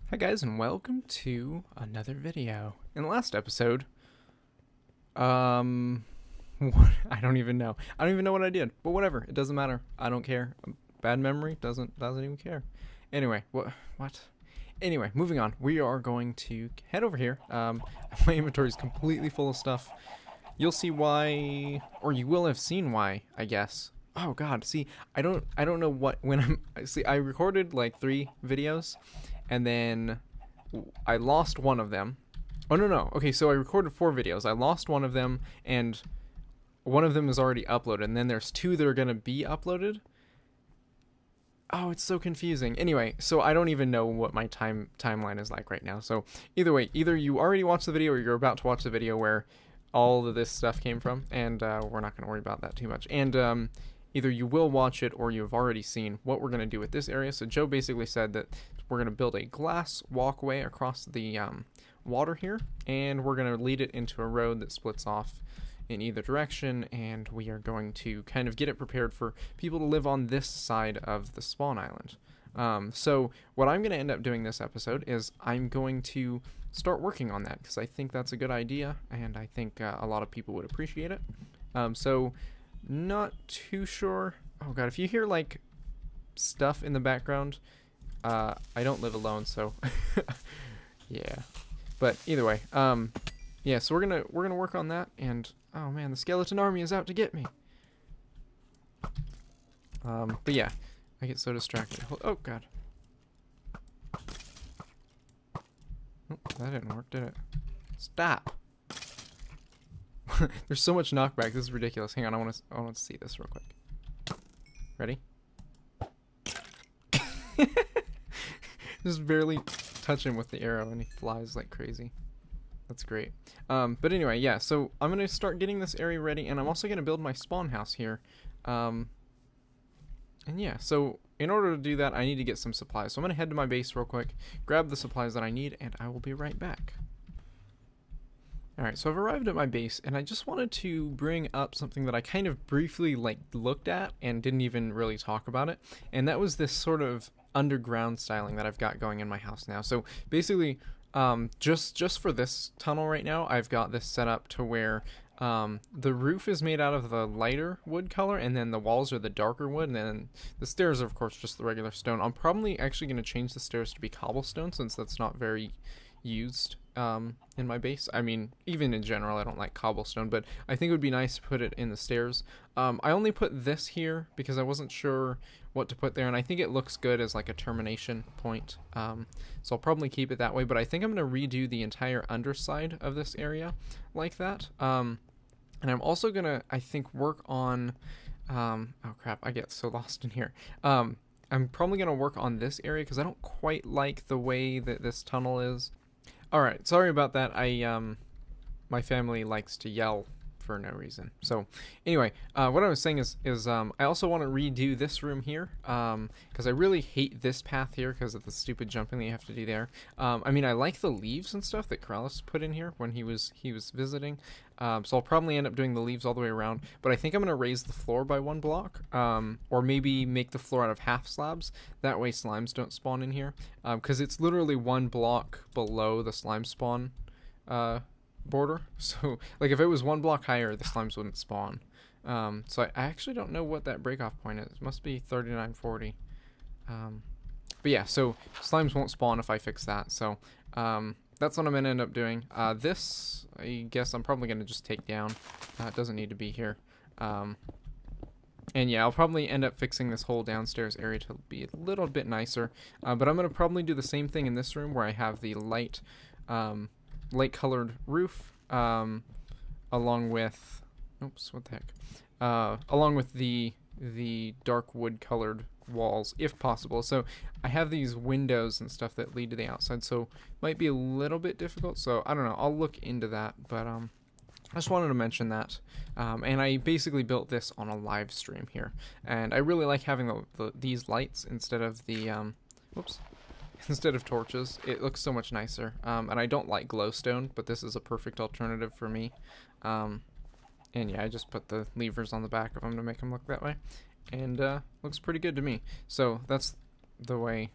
Hi guys, and welcome to another video. In the last episode, what, I don't even know. I don't even know what I did, but whatever. It doesn't matter. I don't care. Bad memory doesn't even care. Anyway, what? Anyway, moving on. We are going to head over here. My inventory is completely full of stuff. You'll see why, or you will have seen why, I guess. Oh God, see, I don't know what I recorded like 3 videos. And then I lost one of them. Oh, no. Okay, so I recorded 4 videos. I lost one of them, and one of them is already uploaded. And then there's 2 that are going to be uploaded. Oh, it's so confusing. Anyway, so I don't even know what my timeline is like right now. So either way, either you already watched the video or you're about to watch the video where all of this stuff came from. And we're not going to worry about that too much. And either you will watch it or you've already seen what we're going to do with this area. So Joe basically said that we're going to build a glass walkway across the water here, and we're going to lead it into a road that splits off in either direction, and we are going to kind of get it prepared for people to live on this side of the spawn island. So what I'm going to end up doing this episode is I'm going to start working on that because I think that's a good idea, and I think a lot of people would appreciate it. So not too sure. Oh God, if you hear like stuff in the background, I don't live alone, so yeah. But either way, yeah. So we're gonna work on that, and oh man, the skeleton army is out to get me. But yeah, I get so distracted. Oh God. Oh, that didn't work, did it? Stop. There's so much knockback. This is ridiculous. Hang on, I want to see this real quick. Ready? Just barely touch him with the arrow and he flies like crazy. That's great. But anyway, yeah, so I'm going to start getting this area ready, and I'm also going to build my spawn house here. And yeah, so in order to do that, I need to get some supplies. So I'm going to head to my base real quick, grab the supplies that I need, and I will be right back. Alright, so I've arrived at my base, and I just wanted to bring up something that I kind of briefly looked at and didn't even really talk about it, and that was this sort of underground styling that I've got going in my house now. So basically, just for this tunnel right now, I've got this set up to where the roof is made out of the lighter wood color, and then the walls are the darker wood, and then the stairs are of course just the regular stone. I'm probably actually going to change the stairs to be cobblestone since that's not very used in my base. I mean, even in general, I don't like cobblestone, but I think it would be nice to put it in the stairs. I only put this here because I wasn't sure what to put there, and I think it looks good as like a termination point. So I'll probably keep it that way, but I think I'm going to redo the entire underside of this area like that. And I'm also going to, I think, work on, oh crap, I get so lost in here. I'm probably going to work on this area because I don't quite like the way that this tunnel is. Alright, sorry about that. My family likes to yell for no reason. So, anyway, what I was saying is I also want to redo this room here, because I really hate this path here because of the stupid jumping that you have to do there. I mean, I like the leaves and stuff that Corrales put in here when he was visiting, so I'll probably end up doing the leaves all the way around, but I think I'm going to raise the floor by 1 block, or maybe make the floor out of half slabs. That way slimes don't spawn in here, because it's literally 1 block below the slime spawn border. So like if it was 1 block higher, the slimes wouldn't spawn. So I actually don't know what that breakoff point is. It must be 3940. But yeah, so slimes won't spawn if I fix that. So that's what I'm gonna end up doing. This, I guess I'm probably gonna just take down. It doesn't need to be here. And yeah, I'll probably end up fixing this whole downstairs area to be a little bit nicer. But I'm gonna probably do the same thing in this room where I have the light colored roof, along with, oops, what the heck, along with the dark wood colored walls if possible. So I have these windows and stuff that lead to the outside, so might be a little bit difficult. So I don't know, I'll look into that, but I just wanted to mention that. And I basically built this on a live stream here, and I really like having these lights instead of the whoops, instead of torches. It looks so much nicer. And I don't like glowstone, but this is a perfect alternative for me. And yeah, I just put the levers on the back of them to make them look that way, and looks pretty good to me. So that's the way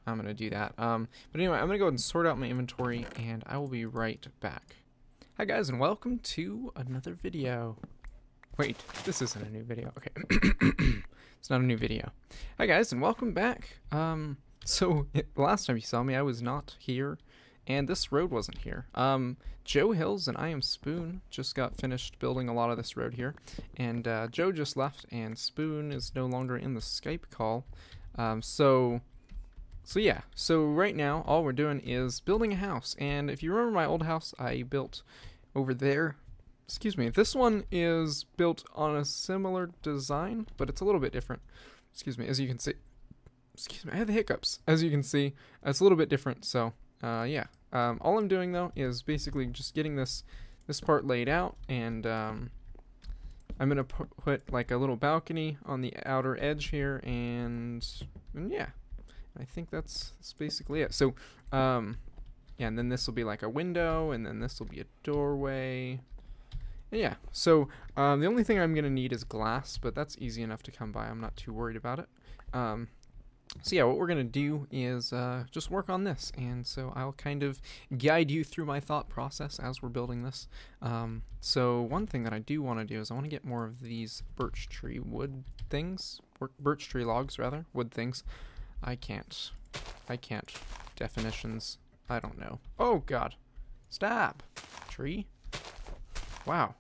I'm gonna do that. But anyway, I'm gonna go ahead and sort out my inventory, and I will be right back. Hi guys, and welcome to another video. Wait, this isn't a new video. Okay, it's not a new video. Hi guys, and welcome back. So last time you saw me, I was not here, and this road wasn't here. Joe Hills and I Am Spoon just got finished building a lot of this road here, and Joe just left, and Spoon is no longer in the Skype call. So yeah, so right now all we're doing is building a house, and if you remember my old house I built over there, excuse me, this one is built on a similar design, but it's a little bit different. Excuse me, as you can see, excuse me, I had the hiccups. As you can see, it's a little bit different, so yeah. All I'm doing though is basically just getting this part laid out, and I'm gonna put like a little balcony on the outer edge here, and yeah, I think that's basically it. So yeah, and then this will be like a window, and then this will be a doorway. And yeah, so the only thing I'm gonna need is glass, but that's easy enough to come by. I'm not too worried about it. So yeah, what we're going to do is just work on this, and so I'll kind of guide you through my thought process as we're building this. So one thing that I do want to do is I want to get more of these birch tree wood things, or birch tree logs rather, wood things. I can't definitions, I don't know. Oh god, stop, tree, wow.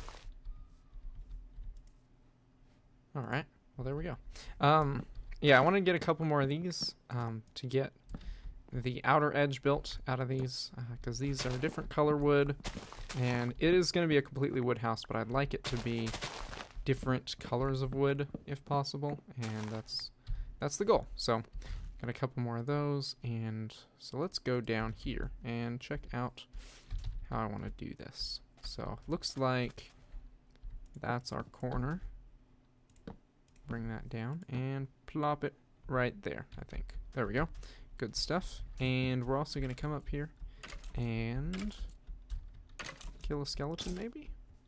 Alright, well there we go. Yeah, I want to get a couple more of these to get the outer edge built out of these, because these are a different color wood, and it is going to be a completely wood house, but I'd like it to be different colors of wood if possible, and that's the goal. So got a couple more of those, and so let's go down here and check out how I want to do this. So looks like that's our corner. Bring that down and plop it right there, I think. There we go. Good stuff. And we're also going to come up here and kill a skeleton, maybe?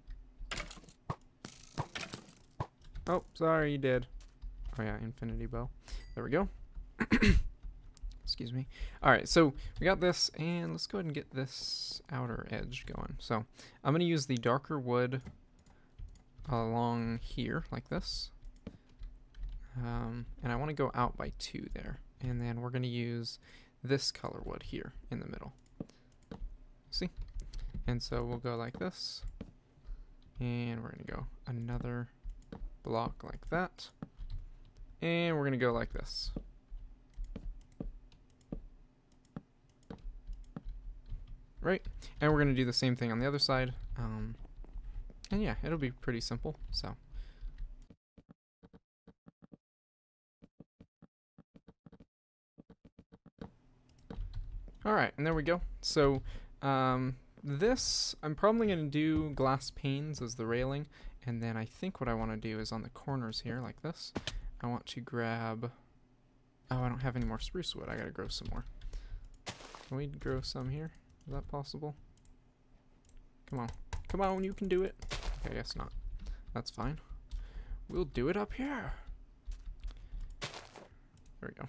Oh, sorry, you did. Oh yeah, infinity bow. There we go. Excuse me. Alright, so we got this, and let's go ahead and get this outer edge going. So I'm going to use the darker wood along here, like this. And I want to go out by 2 there, and then we're going to use this color wood here in the middle. See? And so we'll go like this, and we're going to go another block like that, and we're going to go like this. Right? And we're going to do the same thing on the other side, and yeah, it'll be pretty simple, so. Alright, and there we go. So, this, I'm probably going to do glass panes as the railing, and then I think what I want to do is on the corners here, like this, I want to grab, oh, I don't have any more spruce wood, I gotta grow some more. Can we grow some here? Is that possible? Come on, you can do it. Okay, I guess not. That's fine. We'll do it up here. There we go.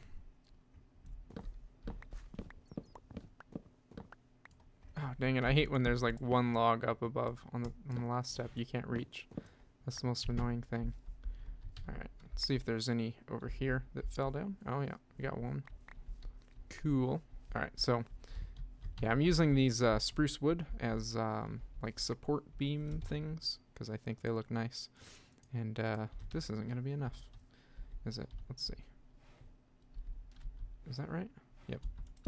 Oh, dang it, I hate when there's like one log up above on the last step you can't reach. That's the most annoying thing. Alright, let's see if there's any over here that fell down. Oh yeah, we got one. Cool. Alright, so yeah, I'm using these spruce wood as like support beam things, because I think they look nice. And this isn't going to be enough, is it? Let's see. Is that right? Yep.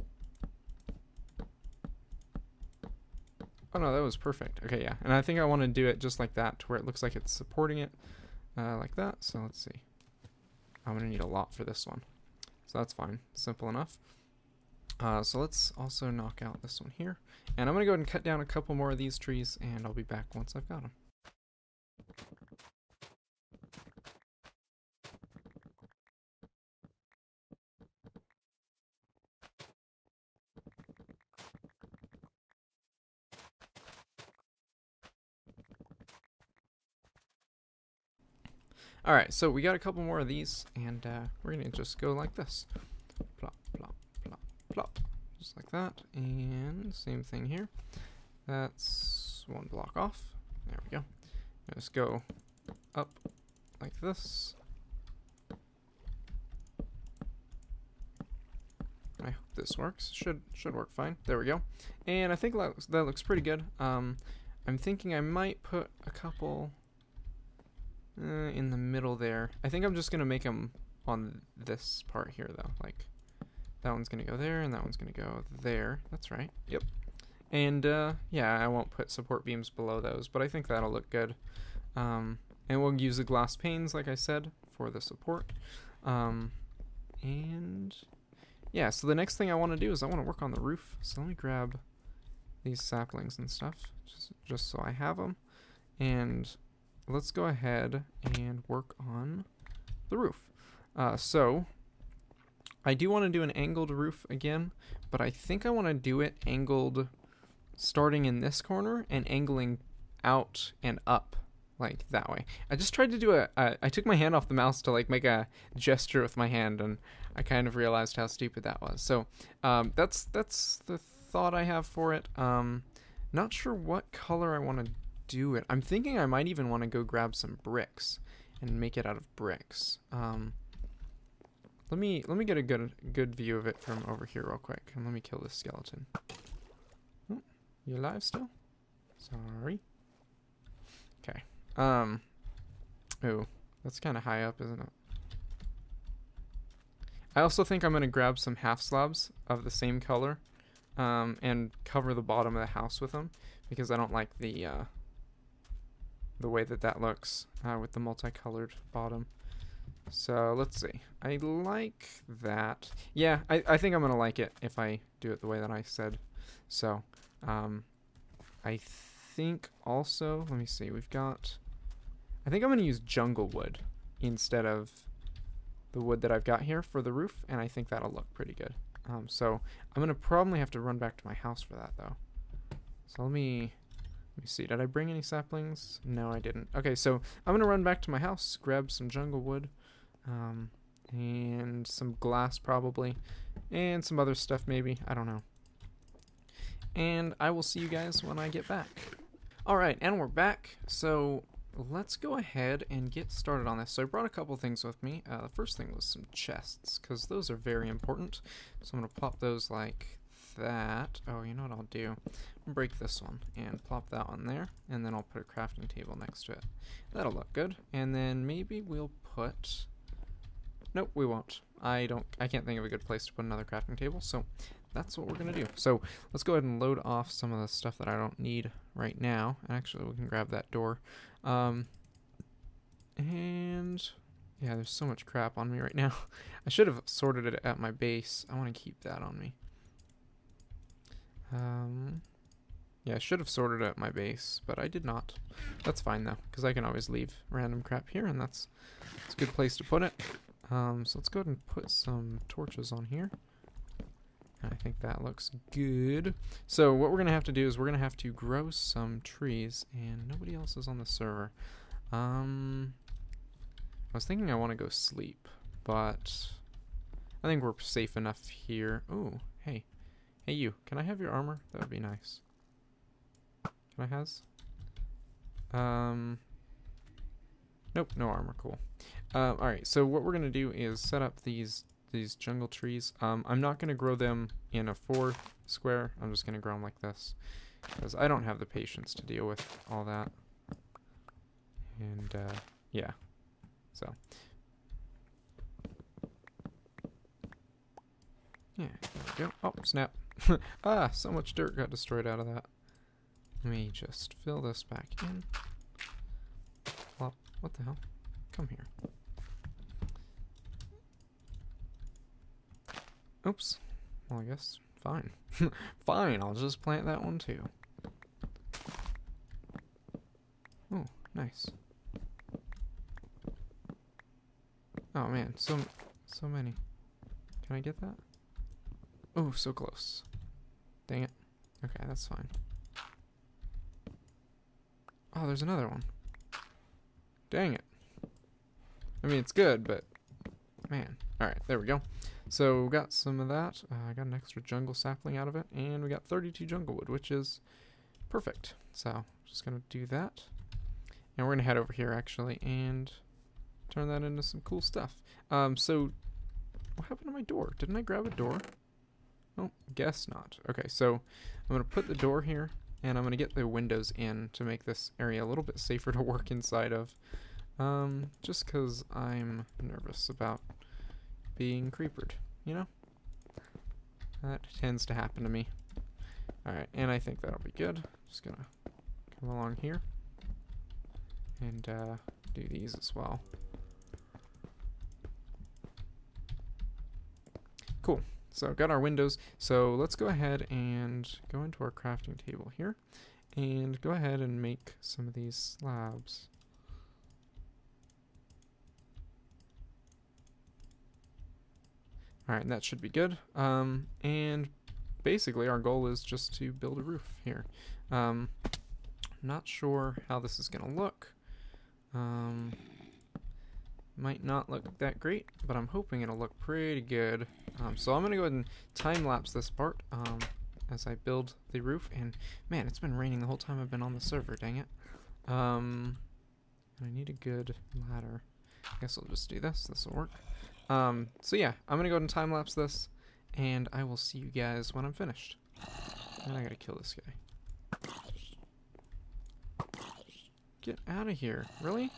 Oh no, that was perfect. Okay, yeah. And I think I want to do it just like that, to where it looks like it's supporting it like that. So let's see. I'm going to need a lot for this one. So that's fine. Simple enough. So let's also knock out this one here. And I'm going to go ahead and cut down a couple more of these trees, and I'll be back once I've got them. Alright, so we got a couple more of these, and we're going to just go like this. Plop, plop, like that. And same thing here. That's 1 block off. There we go. Just go up like this. I hope this works. Should work fine. There we go. And I think that looks pretty good. I'm thinking I might put a couple in the middle there. I think I'm just gonna make them on this part here though. Like that one's gonna go there and that one's gonna go there. That's right. Yep. And yeah, I won't put support beams below those, but I think that'll look good. And we'll use the glass panes, like I said, for the support. And yeah, so the next thing I want to do is I want to work on the roof. So let me grab these saplings and stuff, just so I have them. And let's go ahead and work on the roof. So I do want to do an angled roof again, but I think I want to do it angled starting in this corner and angling out and up like that way. I just tried to do I took my hand off the mouse to like make a gesture with my hand, and I kind of realized how stupid that was. So that's the thought I have for it. Not sure what color I want to do it. I'm thinking I might even want to go grab some bricks and make it out of bricks. Let me get a good view of it from over here real quick, and let me kill this skeleton. Oh, you alive still? Sorry. Okay. Oh, that's kind of high up, isn't it? I also think I'm gonna grab some half slabs of the same color, and cover the bottom of the house with them, because I don't like the way that looks with the multicolored bottom. So let's see. I like that. Yeah, I think I'm gonna like it if I do it the way that I said. So, I think also, let me see, we've got, I think I'm gonna use jungle wood instead of the wood that I've got here for the roof, and I think that'll look pretty good. So I'm gonna probably have to run back to my house for that though. So let me see, did I bring any saplings? No, I didn't. Okay, so I'm gonna run back to my house, grab some jungle wood, and some glass probably, and some other stuff maybe, I don't know. And I will see you guys when I get back. Alright, and we're back. So let's go ahead and get started on this. So I brought a couple things with me. The first thing was some chests, because those are very important. So I'm going to plop those like that. Oh, you know what I'll do? I'll break this one and plop that one there, and then I'll put a crafting table next to it. That'll look good. And then maybe we'll put... Nope, we won't. I can't think of a good place to put another crafting table, so that's what we're gonna do. So let's go ahead and load off some of the stuff that I don't need right now. Actually, we can grab that door. And yeah, there's so much crap on me right now. I should have sorted it at my base. I want to keep that on me. Yeah, I should have sorted it at my base, but I did not. That's fine though, because I can always leave random crap here, and that's a good place to put it. So let's go ahead and put some torches on here. I think that looks good. So what we're going to have to do is we're going to have to grow some trees, and nobody else is on the server. I was thinking I want to go sleep, but I think we're safe enough here. Ooh, hey. Hey you, can I have your armor? That would be nice. Can I has? Nope, no armor, cool. Alright, so what we're going to do is set up these jungle trees. I'm not going to grow them in a 4 square. I'm just going to grow them like this, because I don't have the patience to deal with all that. And yeah, so yeah, there we go. Oh, snap. Ah, so much dirt got destroyed out of that. Let me just fill this back in. Plop. What the hell? Come here. Oops. Well, I guess fine. Fine, I'll just plant that one too. Oh, nice. Oh man, so many. Can I get that? Oh, so close. Dang it. Okay, that's fine. Oh, there's another one. Dang it. I mean, it's good, but man. Alright, there we go. So we got some of that. I got an extra jungle sapling out of it, and we got 32 jungle wood, which is perfect. So just gonna do that, and we're gonna head over here actually and turn that into some cool stuff. So what happened to my door? Didn't I grab a door? Oh, guess not. Okay, so I'm gonna put the door here, and I'm gonna get the windows in to make this area a little bit safer to work inside of. Just because I'm nervous about being creepered, you know? That tends to happen to me. Alright, and I think that'll be good. Just gonna come along here and do these as well. Cool. So got our windows. So let's go ahead and go into our crafting table here and go ahead and make some of these slabs. Alright, that should be good. And basically our goal is just to build a roof here. Not sure how this is gonna look. Might not look that great, but I'm hoping it'll look pretty good. So I'm gonna go ahead and time-lapse this part as I build the roof. And man, it's been raining the whole time I've been on the server, dang it. And I need a good ladder. I guess I'll just do this. This will work. So yeah, I'm gonna go ahead and time-lapse this, and I will see you guys when I'm finished. And I gotta kill this guy. Get out of here. Really?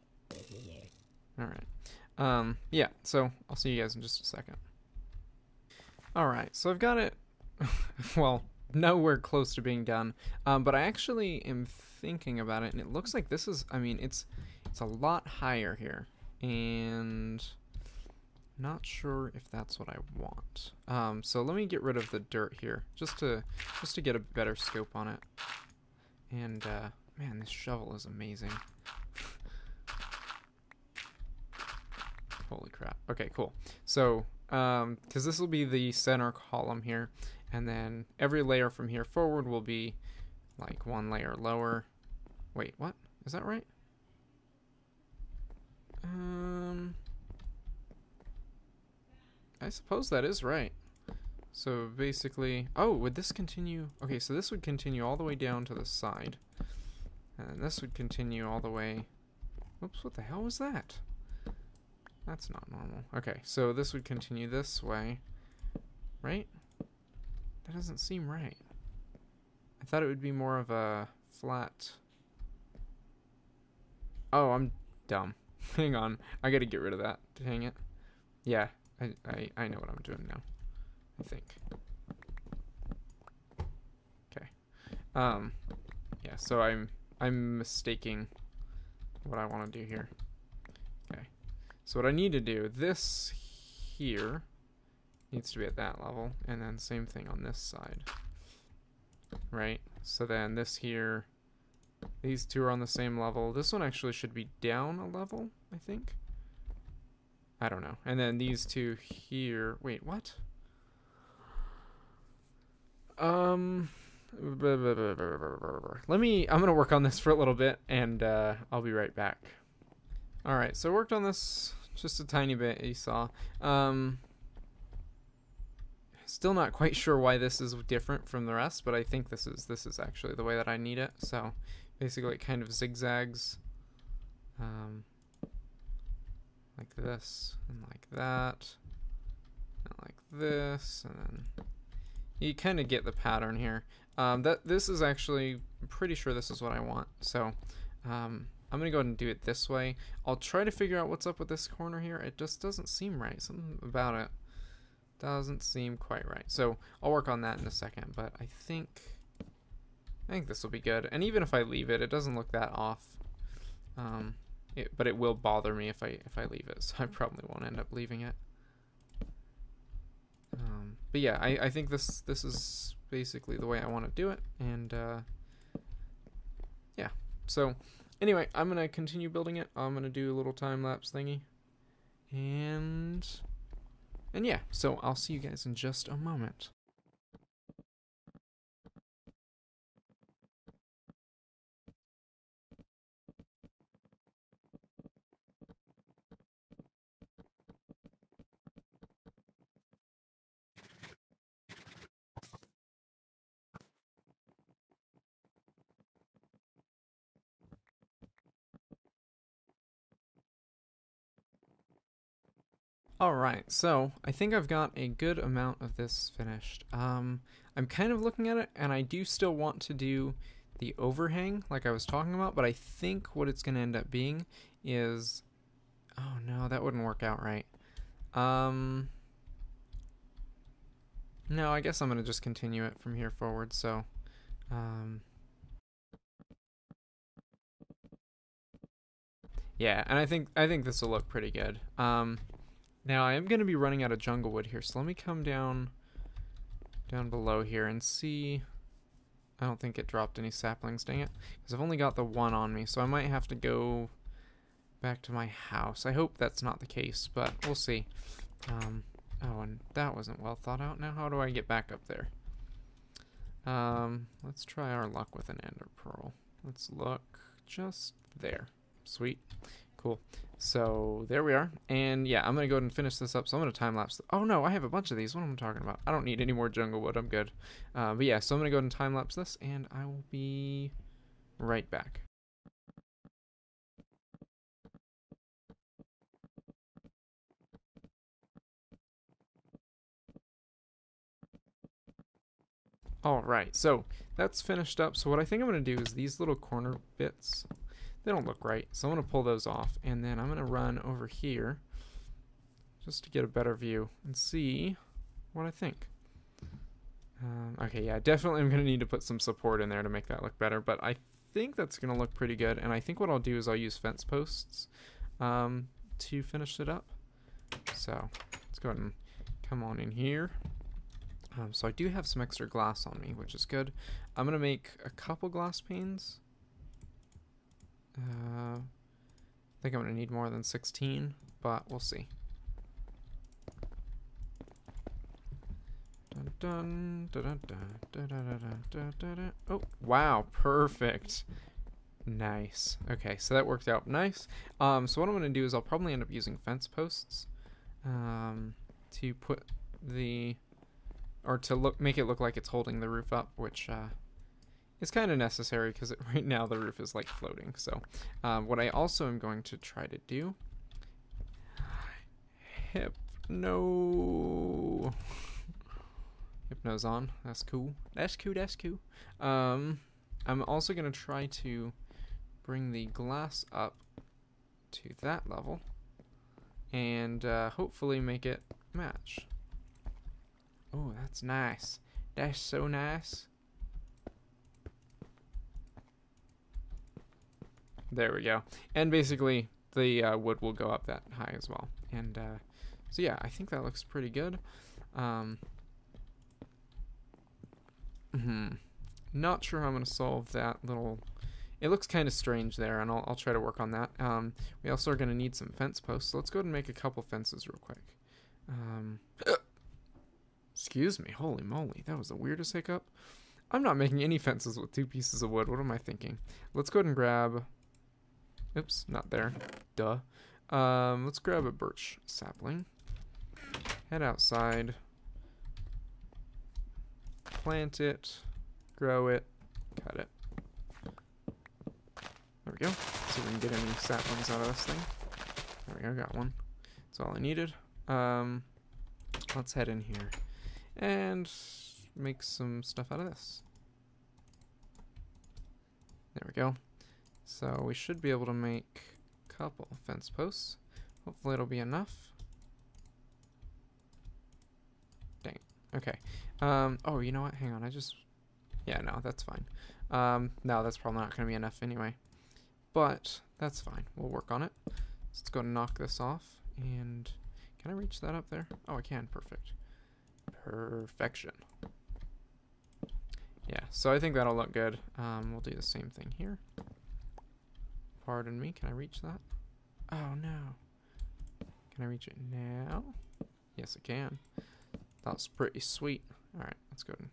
Alright. Yeah, so I'll see you guys in just a second. Alright, so I've got it, well, nowhere close to being done, but I actually am thinking about it, and it looks like this is, I mean, it's a lot higher here, and not sure if that's what I want. So let me get rid of the dirt here, just to get a better scope on it. And, man, this shovel is amazing. Holy crap. Okay, cool. So, because this will be the center column here, and then every layer from here forward will be like one layer lower. Wait, what? Is that right? I suppose that is right. So basically, oh, would this continue? Okay, so this would continue all the way down to the side, and this would continue all the way. Oops, what the hell was that? That's not normal. Okay, so this would continue this way, right? That doesn't seem right. I thought it would be more of a flat... Oh, I'm dumb. Hang on. I gotta get rid of that. Dang it. Yeah, I know what I'm doing now. I think. Okay. Yeah, so I'm mistaking what I want to do here. Okay. So what I need to do, this here needs to be at that level, and then same thing on this side. Right? So then this here, these two are on the same level. This one actually should be down a level, I think. I don't know. And then these two here, wait, what? I'm gonna work on this for a little bit, and I'll be right back. Alright, so I worked on this just a tiny bit, you saw. Still not quite sure why this is different from the rest, but I think this is actually the way that I need it. So basically it kind of zigzags like this, and like that, and like this, and then you kind of get the pattern here. This is actually, I'm pretty sure this is what I want. So I'm gonna go ahead and do it this way. I'll try to figure out what's up with this corner here. It just doesn't seem right. Something about it doesn't seem quite right. So I'll work on that in a second, but I think this will be good. And even if I leave it, it doesn't look that off. But it will bother me if I leave it, so I probably won't end up leaving it. But yeah, I think this is basically the way I want to do it, and yeah. So anyway, I'm gonna continue building it. I'm gonna do a little time lapse thingy, and yeah. So I'll see you guys in just a moment. Alright, so I think I've got a good amount of this finished. I'm kind of looking at it, and I do still want to do the overhang like I was talking about, but I think what it's going to end up being is... Oh no, that wouldn't work out right. No, I guess I'm going to just continue it from here forward, so... Yeah, and I think this will look pretty good. Now I am going to be running out of jungle wood here, so let me come down below here and see. I don't think it dropped any saplings, dang it, because I've only got the one on me, so I might have to go back to my house. I hope that's not the case, but we'll see. Oh, and that wasn't well thought out. Now how do I get back up there? Let's try our luck with an ender pearl. Let's look just there. Sweet. Cool. So there we are. And yeah, I'm going to go ahead and finish this up. So I'm going to time lapse. Oh no, I have a bunch of these. What am I talking about? I don't need any more jungle wood. I'm good. But yeah, so I'm going to go ahead and time lapse this, and I will be right back. Alright, so that's finished up. So what I think I'm going to do is these little corner bits, they don't look right. So I'm going to pull those off, and then I'm going to run over here just to get a better view and see what I think. Okay, yeah, definitely I'm going to need to put some support in there to make that look better, but I think that's going to look pretty good. And I think what I'll do is I'll use fence posts to finish it up. So let's go ahead and come on in here. So I do have some extra glass on me, which is good. I'm going to make a couple glass panes. I think I'm going to need more than 16, but we'll see. Oh, wow, perfect. Nice. Okay, so that worked out nice. So what I'm going to do is I'll probably end up using fence posts to put the... or to make it look like it's holding the roof up, which is kind of necessary because right now the roof is like floating. So what I also am going to try to do, Hypno's on. That's cool. That's cool. That's cool. I'm also gonna try to bring the glass up to that level and hopefully make it match. Oh, that's nice. That's so nice. There we go. And basically, the wood will go up that high as well. And so yeah, I think that looks pretty good. Not sure how I'm going to solve that little... It looks kind of strange there, and I'll try to work on that. We also are going to need some fence posts, so let's go ahead and make a couple fences real quick. Excuse me, holy moly, that was the weirdest hiccup. I'm not making any fences with 2 pieces of wood. What am I thinking? Let's go ahead and grab... Oops, not there. Duh. Let's grab a birch sapling. Head outside. Plant it. Grow it. Cut it. There we go. See if we can get any saplings out of this thing. There we go, got one. That's all I needed. Let's head in here and make some stuff out of this. There we go. So we should be able to make a couple fence posts. Hopefully it'll be enough. Dang. Okay. Oh, you know what? Hang on. Yeah, no, that's fine. No, that's probably not going to be enough anyway. But that's fine. We'll work on it. So let's go and knock this off. And can I reach that up there? Oh, I can. Perfect. Perfection. Yeah, so I think that'll look good. We'll do the same thing here. Pardon me, can I reach that? Oh no. Can I reach it now? Yes, I can. That's pretty sweet. Alright, let's go.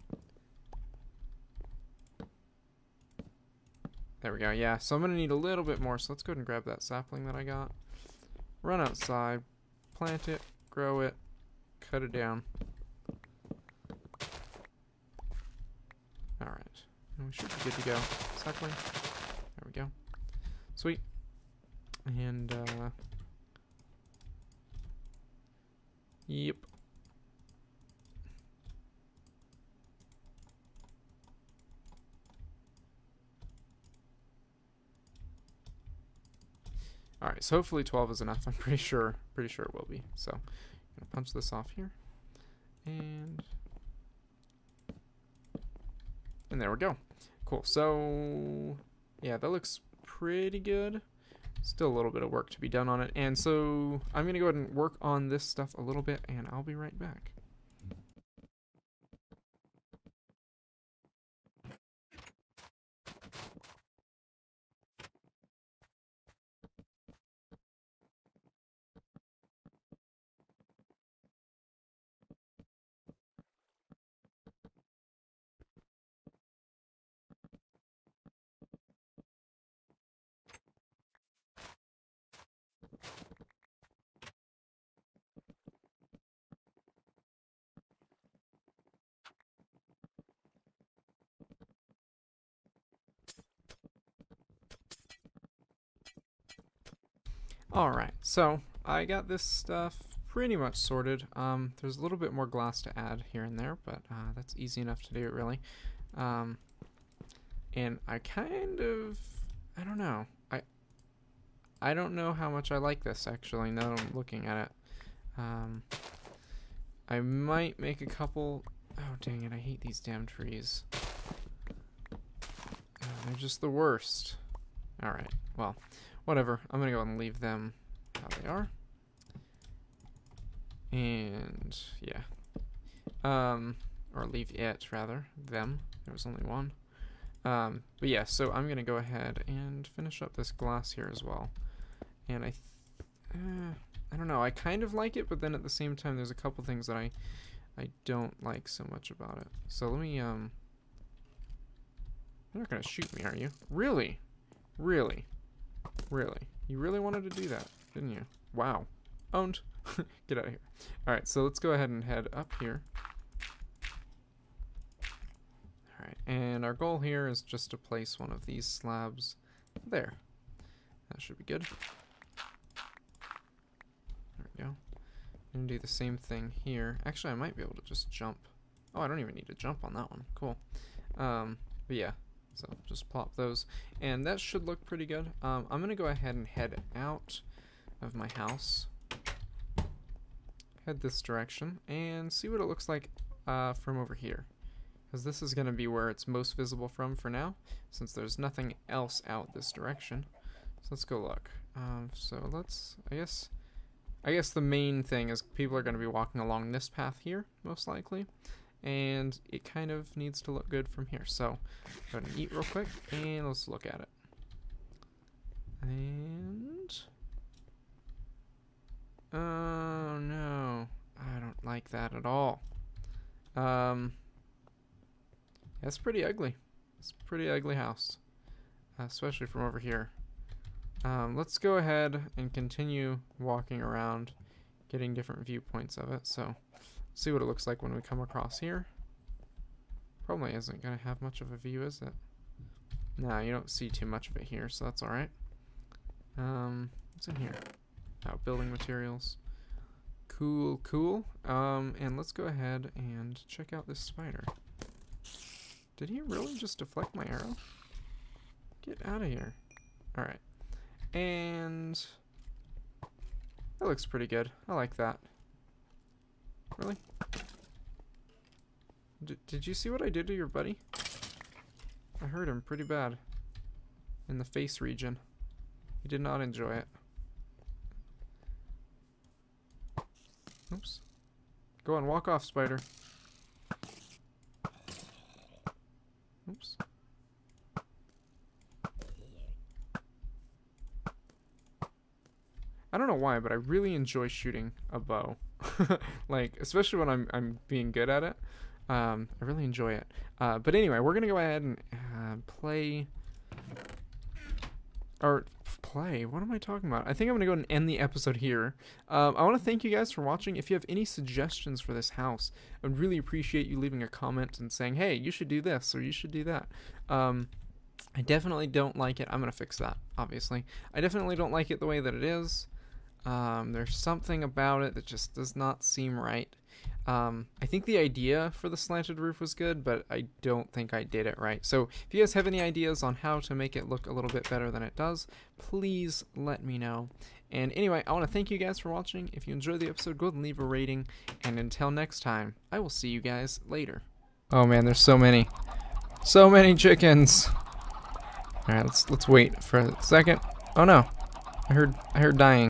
There we go, yeah. So I'm going to need a little bit more, so let's go ahead and grab that sapling that I got. Run outside, plant it, grow it, cut it down. Alright, and we should be good to go. Sapling. There we go. Sweet. And Yep. Alright, so hopefully 12 is enough. I'm pretty sure it will be. So, I'm gonna punch this off here. And there we go. Cool. So, yeah, that looks pretty good. Still a little bit of work to be done on it. And so, I'm gonna go ahead and work on this stuff a little bit, and I'll be right back. Alright, so I got this stuff pretty much sorted. There's a little bit more glass to add here and there, but that's easy enough to do it, really. And I kind of, I don't know. I don't know how much I like this, actually, now that I'm looking at it. I might make a couple. Oh, dang it, I hate these damn trees. They're just the worst. Alright, well, whatever. I'm gonna go and leave them how they are. And, yeah. Or leave it, rather. Them. There was only one. But yeah, so I'm gonna go ahead and finish up this glass here as well. And I don't know, I kind of like it, but then at the same time there's a couple things that I don't like so much about it. So let me, you're not gonna shoot me, are you? Really? Really? Really? You really wanted to do that, didn't you? Wow. Owned. Get out of here. Alright, so let's go ahead and head up here. Alright, and our goal here is just to place one of these slabs there. That should be good. There we go. I'm gonna do the same thing here. Actually, I might be able to just jump. Oh, I don't even need to jump on that one. Cool. But yeah, so just plop those. And that should look pretty good. I'm gonna go ahead and head out of my house. Head this direction and see what it looks like from over here. Because this is gonna be where it's most visible from for now, since there's nothing else out this direction. So let's go look. So let's, I guess the main thing is people are going to be walking along this path here, most likely. And it kind of needs to look good from here. So, go ahead and eat real quick, and let's look at it. And oh no, I don't like that at all. That's pretty ugly. It's a pretty ugly house, especially from over here. Let's go ahead and continue walking around, getting different viewpoints of it. So, let's see what it looks like when we come across here. Probably isn't going to have much of a view, is it? Nah, you don't see too much of it here, so that's alright. What's in here? Oh, building materials. Cool, cool. And let's go ahead and check out this spider. Did he really just deflect my arrow? Get out of here. Alright. And that looks pretty good. I like that. Really? Did you see what I did to your buddy? I hurt him pretty bad. In the face region. He did not enjoy it. Oops. Go on, walk off, spider. Oops. I don't know why, but I really enjoy shooting a bow. Like, especially when I'm being good at it. I really enjoy it. But anyway, we're gonna go ahead and play. What am I talking about? I think I'm gonna go and end the episode here. I want to thank you guys for watching. If you have any suggestions for this house, I would really appreciate you leaving a comment and saying, hey, you should do this or you should do that. I definitely don't like it. I'm gonna fix that, obviously. I definitely don't like it the way that it is. There's something about it that just does not seem right. I think the idea for the slanted roof was good, but I don't think I did it right. So if you guys have any ideas on how to make it look a little bit better than it does, please let me know. And anyway, I want to thank you guys for watching. If you enjoyed the episode, go ahead and leave a rating. And until next time, I will see you guys later. Oh man, there's so many. So many chickens. Alright, let's wait for a second. Oh no. I heard dying.